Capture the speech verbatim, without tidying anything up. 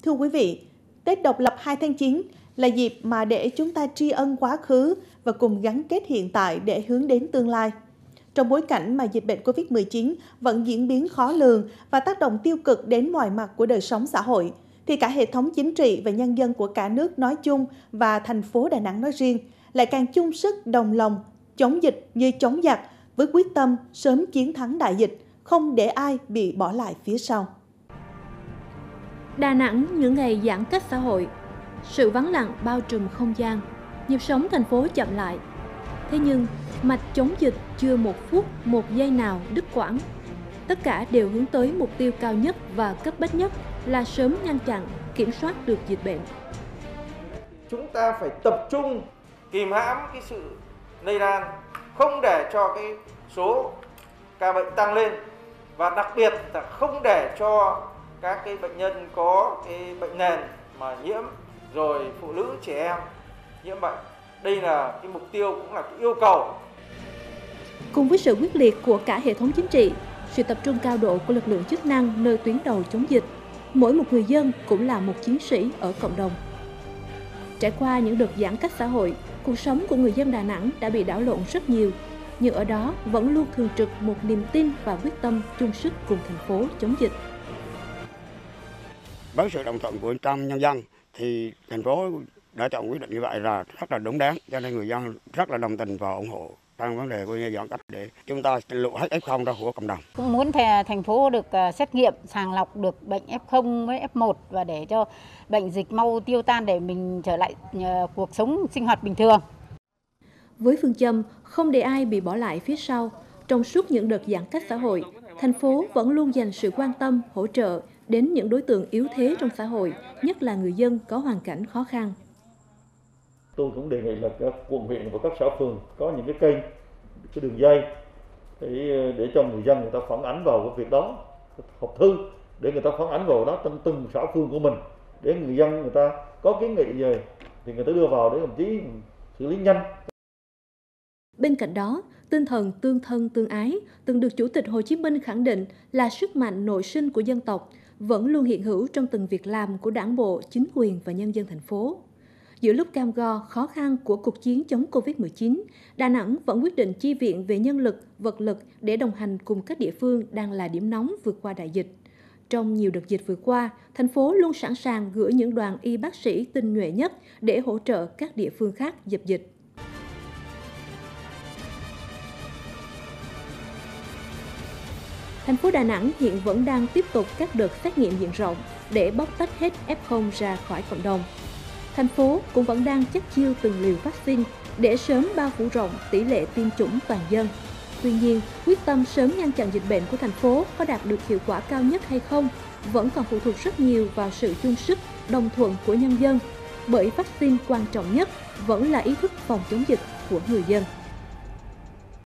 Thưa quý vị, Tết độc lập hai tháng chín là dịp mà để chúng ta tri ân quá khứ và cùng gắn kết hiện tại để hướng đến tương lai. Trong bối cảnh mà dịch bệnh Covid mười chín vẫn diễn biến khó lường và tác động tiêu cực đến mọi mặt của đời sống xã hội, thì cả hệ thống chính trị và nhân dân của cả nước nói chung và thành phố Đà Nẵng nói riêng lại càng chung sức đồng lòng, chống dịch như chống giặc với quyết tâm sớm chiến thắng đại dịch, không để ai bị bỏ lại phía sau. Đà Nẵng những ngày giãn cách xã hội, sự vắng lặng bao trùm không gian, nhịp sống thành phố chậm lại. Thế nhưng, mạch chống dịch chưa một phút, một giây nào đứt quãng. Tất cả đều hướng tới mục tiêu cao nhất và cấp bách nhất là sớm ngăn chặn, kiểm soát được dịch bệnh. Chúng ta phải tập trung kìm hãm cái sự lây lan, không để cho cái số ca bệnh tăng lên, và đặc biệt là không để cho các cái bệnh nhân có cái bệnh nền mà nhiễm, rồi phụ nữ, trẻ em nhiễm bệnh. Đây là cái mục tiêu, cũng là cái yêu cầu. Cùng với sự quyết liệt của cả hệ thống chính trị, sự tập trung cao độ của lực lượng chức năng nơi tuyến đầu chống dịch, mỗi một người dân cũng là một chiến sĩ ở cộng đồng. Trải qua những đợt giãn cách xã hội, cuộc sống của người dân Đà Nẵng đã bị đảo lộn rất nhiều, nhưng ở đó vẫn luôn thường trực một niềm tin và quyết tâm chung sức cùng thành phố chống dịch. Với sự đồng thuận của trăm nhân dân thì thành phố đã chọn quyết định như vậy là rất là đúng đắn, cho nên người dân rất là đồng tình và ủng hộ trong vấn đề của giãn cách để chúng ta lộ hết ép không ra của cộng đồng. Cũng muốn thành phố được xét nghiệm, sàng lọc được bệnh ép không với ép một và để cho bệnh dịch mau tiêu tan để mình trở lại cuộc sống sinh hoạt bình thường. Với phương châm không để ai bị bỏ lại phía sau, trong suốt những đợt giãn cách xã hội, thành phố vẫn luôn dành sự quan tâm, hỗ trợ đến những đối tượng yếu thế trong xã hội, nhất là người dân có hoàn cảnh khó khăn. Tôi cũng đề nghị là các quận huyện và các xã phường có những cái kênh, cái đường dây để, để cho người dân người ta phản ánh vào cái việc đó, hộp thư để người ta phản ánh vào đó trong từng xã phường của mình, để người dân người ta có kiến nghị gì thì người ta đưa vào để đồng chí xử lý nhanh. Bên cạnh đó, tinh thần tương thân tương ái từng được Chủ tịch Hồ Chí Minh khẳng định là sức mạnh nội sinh của dân tộc, vẫn luôn hiện hữu trong từng việc làm của Đảng bộ, chính quyền và nhân dân thành phố. Giữa lúc cam go, khó khăn của cuộc chiến chống Covid mười chín, Đà Nẵng vẫn quyết định chi viện về nhân lực, vật lực để đồng hành cùng các địa phương đang là điểm nóng vượt qua đại dịch. Trong nhiều đợt dịch vừa qua, thành phố luôn sẵn sàng gửi những đoàn y bác sĩ tinh nhuệ nhất để hỗ trợ các địa phương khác dập dịch. Thành phố Đà Nẵng hiện vẫn đang tiếp tục các đợt xét nghiệm diện rộng để bóc tách hết ép không ra khỏi cộng đồng. Thành phố cũng vẫn đang chất chiêu từng liều vaccine để sớm bao phủ rộng tỷ lệ tiêm chủng toàn dân. Tuy nhiên, quyết tâm sớm ngăn chặn dịch bệnh của thành phố có đạt được hiệu quả cao nhất hay không vẫn còn phụ thuộc rất nhiều vào sự chung sức, đồng thuận của nhân dân, bởi vaccine quan trọng nhất vẫn là ý thức phòng chống dịch của người dân.